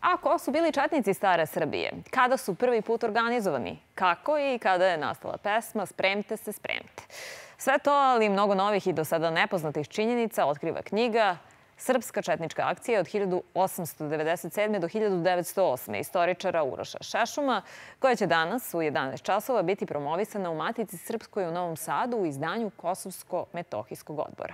A ko su bili četnici stare Srbije? Kada su prvi put organizovani? Kako i kada je nastala pesma Spremte se, spremte? Sve to, ali i mnogo novih i do sada nepoznatih činjenica otkriva knjiga Srpska četnička akcija od 1897. do 1908. istoričara Uroša Šešuma, koja će danas u 11 časova biti promovisana u Matici Srpskoj u Novom Sadu u izdanju Kosovsko-metohijskog odbora.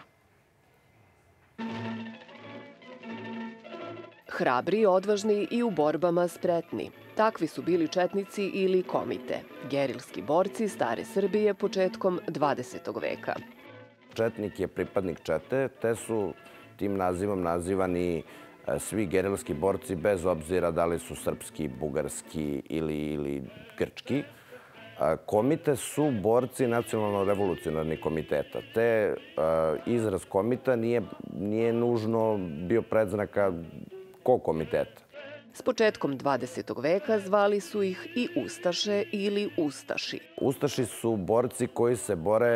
Hrabri, odvažni i u borbama spretni. Takvi su bili četnici ili komite, gerilski borci stare Srbije početkom 20. veka. Četnik je pripadnik čete, te su tim nazivom nazivani svi gerilski borci bez obzira da li su srpski, bugarski ili grčki. Komite su borci nacionalno-revolucionarnih komiteta, te izraz komita nije nužno bio predznaka kog komiteta. S početkom 20. veka zvali su ih i ustaše ili ustaši. Ustaši su borci koji se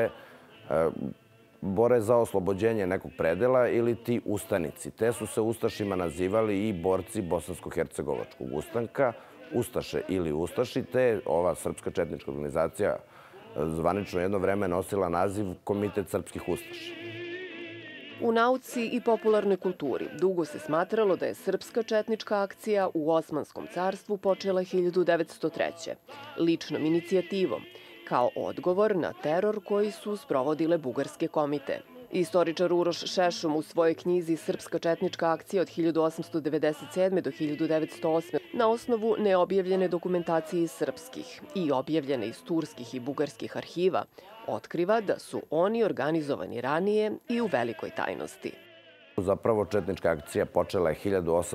bore za oslobođenje nekog predela ili ti ustanici. Te su se ustašima nazivali i borci Bosansko-hercegovačkog ustanka, ustaše ili ustaši, te ova srpska četnička organizacija zvanično jedno vreme nosila naziv Komitet srpskih ustaša. U nauci i popularnoj kulturi dugo se smatralo da je srpska četnička akcija u Osmanskom carstvu počela 1903. ličnom inicijativom, kao odgovor na teror koji su sprovodile bugarske komite. Istoričar Uroš Šešum u svojoj knjizi Srpska četnička akcija od 1897. do 1908. na osnovu neobjavljene dokumentacije iz srpskih i objavljene iz turskih i bugarskih arhiva otkriva da su oni organizovani ranije i u velikoj tajnosti. Zapravo četnička akcija počela je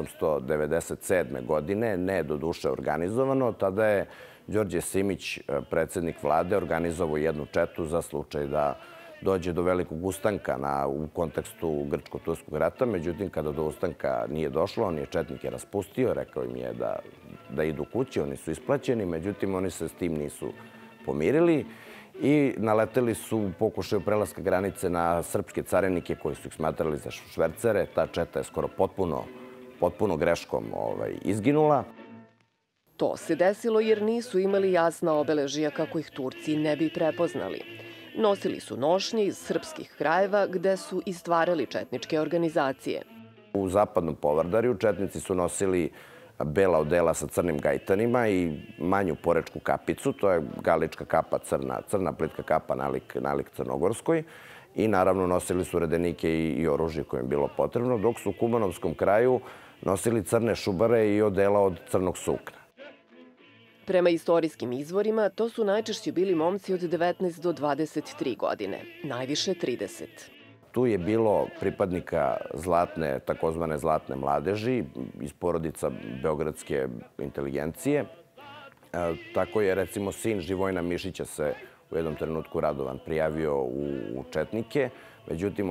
1897. godine, ne do duše organizovano. Tada je Đorđe Simić, predsjednik vlade, organizovao jednu četu za slučaj da dođe do velikog ustanka u kontekstu Grčko-Turskog rata. Međutim, kada do ustanka nije došlo, on je četnike raspustio, rekao im je da idu kući, oni su isplaćeni, međutim, oni se s tim nisu pomirili i naleteli su u pokušaju prelaska granice na srpske carinike koji su ih smatrali za švercere. Ta četa je skoro potpuno greškom izginula. To se desilo jer nisu imali jasna obeležija kako ih Turci ne bi prepoznali. Nosili su nošnje iz srpskih krajeva gde su i stvarali četničke organizacije. U zapadnom Povardarju četnici su nosili bela odela sa crnim gajtanima i manju porečku kapicu, to je galička kapa, crna plitka kapa nalik crnogorskoj, i naravno nosili su redenike i oružje koje im bilo potrebno, dok su u Kumanovskom kraju nosili crne šubare i odela od crnog sukna. Prema istorijskim izvorima, to su najčešće bili momci od 19 do 23 godine, najviše 30. Tu je bilo pripadnika takozvane zlatne mladeži iz porodica beogradske inteligencije. Tako je, recimo, sin Živojna Mišića se u jednom trenutku Radovan prijavio u četnike. Međutim,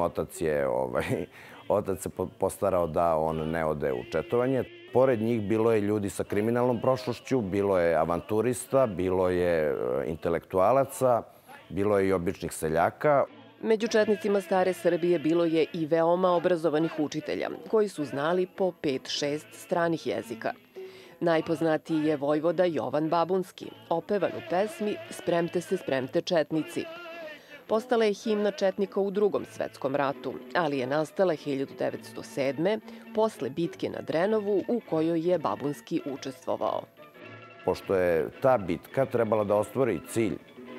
otac se postarao da on ne ode u četovanje. Pored njih bilo je ljudi sa kriminalnom prošlošću, bilo je avanturista, bilo je intelektualaca, bilo je i običnih seljaka. Među četnicima stare Srbije bilo je i veoma obrazovanih učitelja, koji su znali po 5-6 stranih jezika. Najpoznatiji je vojvoda Jovan Babunski, opevan u pesmi Spremte se, spremte četnici. Postala je himna četnika u Drugom svetskom ratu, ali je nastala 1907. posle bitke na Drenovu u kojoj je Babunski učestvovao. Pošto je ta bitka trebala da ostvari cilj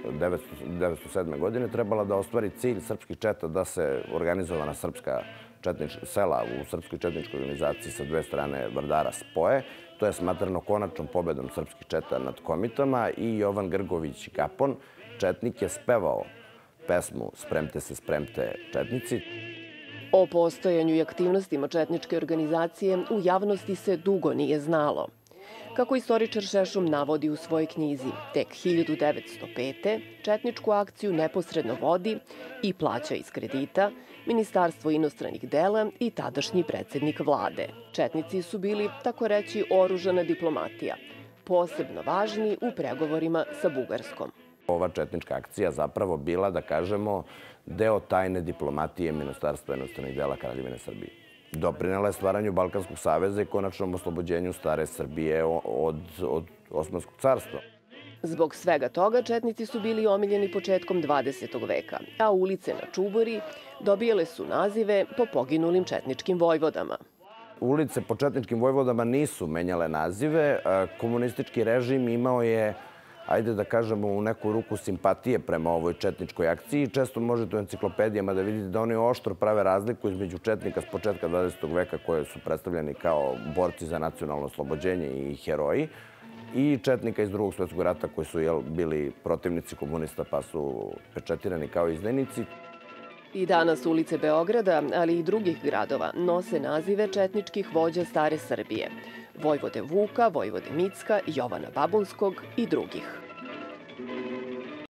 1907. godine, trebala da ostvari cilj srpskih četa da se organizovana srpska sela u Srpskoj četničkoj organizaciji sa dve strane Vardara spoje. To je smatrano konačnom pobedom srpskih četa nad komitama i Jovan Grgović Gapon, četnik, je spevao pesmu Spremte se, spremte četnici. O postojanju i aktivnostima četničke organizacije u javnosti se dugo nije znalo. Kako istoričar Šešum navodi u svojoj knjizi, tek 1905. četničku akciju neposredno vodi i plaća iz kredita Ministarstvo inostranih dela i tadašnji predsjednik vlade. Četnici su bili, tako reći, oružana diplomatija, posebno važni u pregovorima sa Bugarskom. Ova četnička akcija zapravo bila, da kažemo, deo tajne diplomatije Ministarstva inostranih dela Kraljevine Srbije. doprinela je stvaranju Balkanskog saveza i konačnom oslobođenju stare Srbije od Osmanskog carstva. Zbog svega toga četnici su bili omiljeni početkom 20. veka, a ulice na Čubori dobijale su nazive po poginulim četničkim vojvodama. Ulice po četničkim vojvodama nisu menjale nazive. Komunistički režim imao je, ajde da kažemo, u neku ruku simpatije prema ovoj četničkoj akciji. Često možete u enciklopedijama da vidite da oni oštro prave razliku između četnika s početka 20. veka koje su predstavljeni kao borci za nacionalno oslobođenje i heroji i četnika iz Drugog svjetskog rata koji su bili protivnici komunista pa su pečetirani kao izdajnici. I danas ulice Beograda, ali i drugih gradova, nose nazive četničkih vođa stare Srbije. Vojvode Vuka, Vojvode Micka, Jovana Babunskog i drugih.